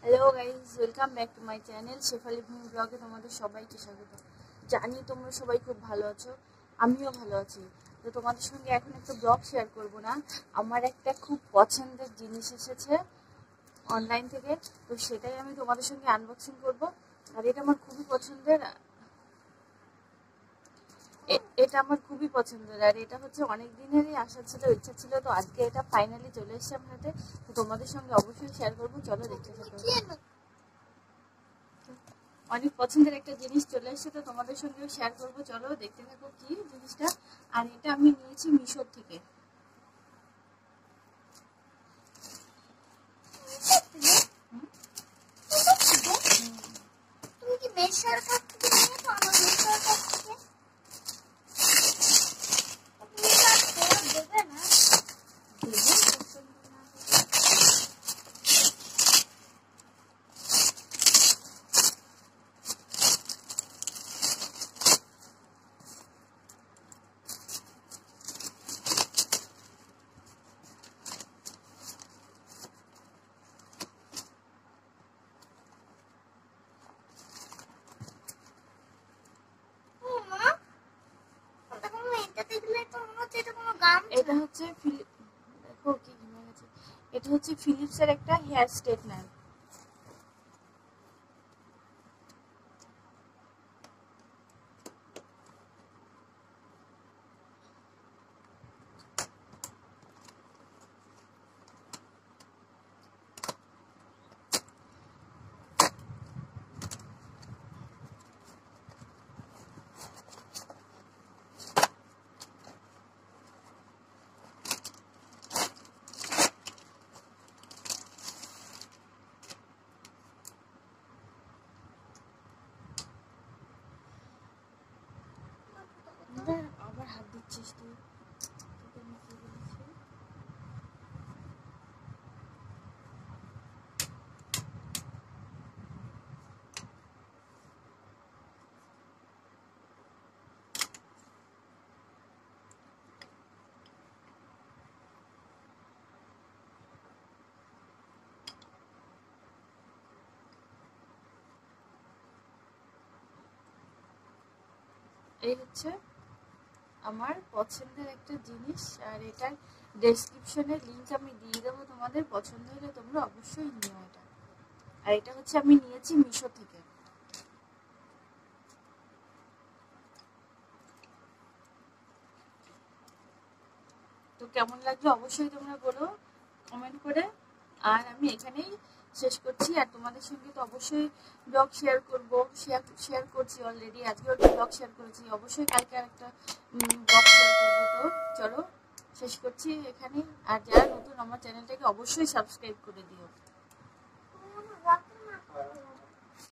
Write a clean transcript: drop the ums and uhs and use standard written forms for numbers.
Hello guys, welcome back to my channel Shefali Bhumi ব্লগে তোমাদের সবাইকে স্বাগত। জানি তোমরা সবাই খুব ভালো আছো, আমিও ভালো আছি। তো তোমাদের সঙ্গে এখন একটা ব্লগ শেয়ার করব না, আমার একটা খুব পছন্দের জিনিস এসেছে অনলাইন থেকে, তো সেটাই আমি তোমাদের সঙ্গে আনবক্সিং করব। আর এটা আমার খুবই পছন্দের, আর এটা হচ্ছে অনেক দিনেরই আশা ছিল, ইচ্ছা ছিল। তো আজকে এটা ফাইনালি চলে এসেছে আমার হাতে, তো তোমাদের সঙ্গে অবশ্যই শেয়ার করবো। চলো দেখতে থাকো। অনেক পছন্দের একটা জিনিস চলে এসেছে, তো তোমাদের সঙ্গেও শেয়ার করবো। চলো দেখতে থাকো কি জিনিসটা। আর এটা আমি নিয়েছি মিশোর থেকে। তুমি কি মেশার কাছ থেকে নিয়েছো? আমার মেশার কাছ থেকে তুমি কাজ দেবে না? এটা হচ্ছে দেখো কি ঘুমে গেছে। এটা হচ্ছে ফিলিপসের একটা হেয়ার স্ট্রেটনার। আবার হাত দিচ্ছিস তুই। এই হচ্ছে আমার পছন্দের একটা জিনিস, আর এটার ডেসক্রিপশনে লিংক আমি দিয়ে দেবো, তোমাদের পছন্দ হলে তোমরা অবশ্যই নিও এটা। আর এটা হচ্ছে আমি নিয়েছি মিশো থেকে। তো কেমন লাগলো অবশ্যই তোমরা বলো কমেন্ট করে। আর আমি এখানেই শেষ করছি, আর তোমাদের সঙ্গে তো অবশ্যই ব্লগ শেয়ার করবো, শেয়ার করছি অলরেডি। আজকেও একটা ব্লগ শেয়ার করেছি, অবশ্যই কালকে আরেকটা ব্লগ শেয়ার করবো। তো চলো শেষ করছি এখানে। আর যারা নতুন আমার চ্যানেলটাকে অবশ্যই সাবস্ক্রাইব করে দিও।